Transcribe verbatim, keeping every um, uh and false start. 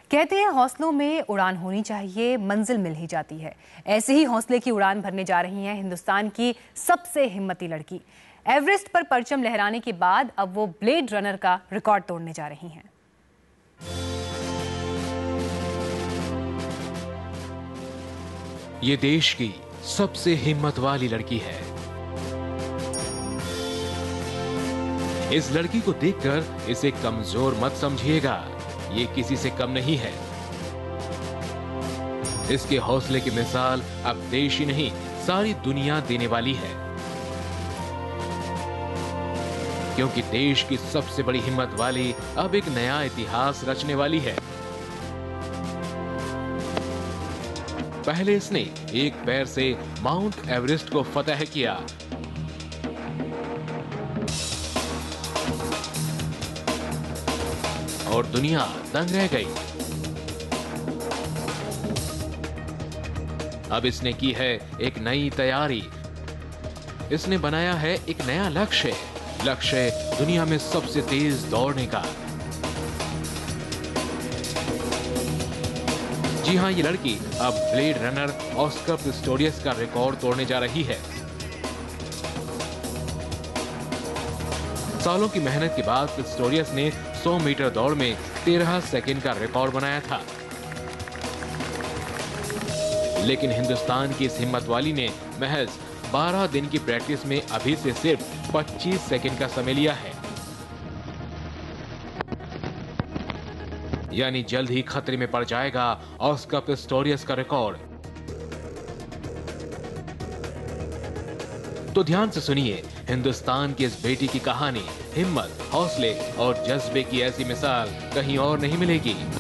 कहते हैं हौसलों में उड़ान होनी चाहिए, मंजिल मिल ही जाती है। ऐसे ही हौसले की उड़ान भरने जा रही हैं हिंदुस्तान की सबसे हिम्मती लड़की। एवरेस्ट पर परचम लहराने के बाद अब वो ब्लेड रनर का रिकॉर्ड तोड़ने जा रही हैं। ये देश की सबसे हिम्मत वाली लड़की है। इस लड़की को देखकर इसे कमजोर मत समझिएगा, ये किसी से कम नहीं है। इसके हौसले की मिसाल अब देश ही नहीं सारी दुनिया देने वाली है, क्योंकि देश की सबसे बड़ी हिम्मत वाली अब एक नया इतिहास रचने वाली है। पहले इसने एक पैर से माउंट एवरेस्ट को फतह किया, और दुनिया दंग रह गई। अब इसने की है एक नई तैयारी। इसने बनाया है एक नया लक्ष्य, लक्ष्य दुनिया में सबसे तेज दौड़ने का। जी हां, ये लड़की अब ब्लेड रनर ऑस्कर पिस्टोरियस का रिकॉर्ड तोड़ने जा रही है। सालों की मेहनत के बाद पिस्टोरियस ने सौ मीटर दौड़ में तेरह सेकंड का रिकॉर्ड बनाया था, लेकिन हिंदुस्तान की इस हिम्मत वाली ने महज बारह दिन की प्रैक्टिस में अभी से सिर्फ पच्चीस सेकंड का समय लिया है। यानी जल्द ही खतरे में पड़ जाएगा ऑस्कर पिस्टोरियस का रिकॉर्ड। तो ध्यान से सुनिए हिंदुस्तान की इस बेटी की कहानी। हिम्मत, हौसले और जज्बे की ऐसी मिसाल कहीं और नहीं मिलेगी।